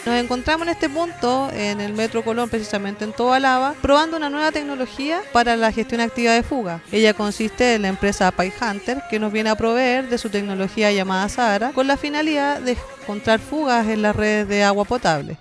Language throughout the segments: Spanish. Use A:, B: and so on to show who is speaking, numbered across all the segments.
A: Nos encontramos en este punto, en el Metro Colón, precisamente en Tobalaba, probando una nueva tecnología para la gestión activa de fuga. Ella consiste en la empresa PyHunter, que nos viene a proveer de su tecnología llamada Sahara, con la finalidad de encontrar fugas en las redes de agua potable.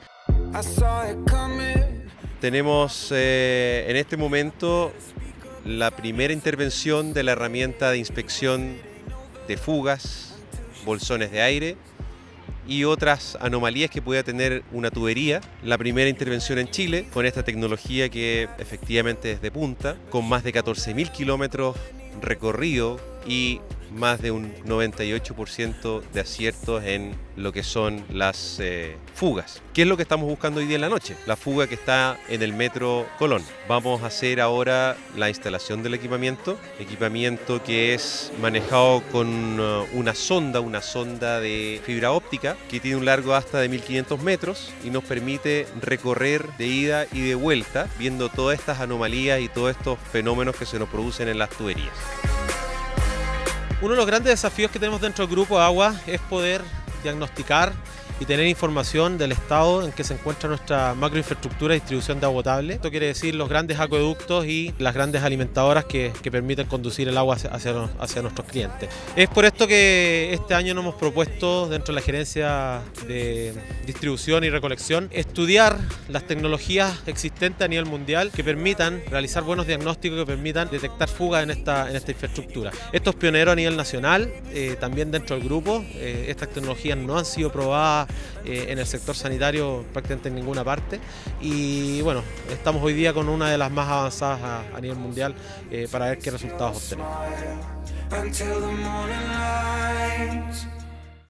B: Tenemos en este momento la primera intervención de la herramienta de inspección de fugas, bolsones de aire y otras anomalías que pueda tener una tubería. La primera intervención en Chile con esta tecnología que efectivamente es de punta, con más de 14.000 kilómetros recorrido y más de un 98% de aciertos en lo que son las fugas. ¿Qué es lo que estamos buscando hoy día en la noche? La fuga que está en el Metro Colón. Vamos a hacer ahora la instalación del equipamiento que es manejado con una sonda de fibra óptica que tiene un largo hasta de 1500 metros y nos permite recorrer de ida y de vuelta viendo todas estas anomalías y todos estos fenómenos que se nos producen en las tuberías.
C: Uno de los grandes desafíos que tenemos dentro del Grupo Agua es poder diagnosticar y tener información del estado en que se encuentra nuestra macroinfraestructura de distribución de agua potable. Esto quiere decir los grandes acueductos y las grandes alimentadoras que permiten conducir el agua hacia nuestros clientes. Es por esto que este año nos hemos propuesto dentro de la gerencia de distribución y recolección estudiar las tecnologías existentes a nivel mundial que permitan realizar buenos diagnósticos, que permitan detectar fugas en esta infraestructura. Esto es pionero a nivel nacional, también dentro del grupo. Estas tecnologías no han sido probadas en el sector sanitario prácticamente en ninguna parte y bueno, estamos hoy día con una de las más avanzadas a nivel mundial para ver qué resultados obtenemos.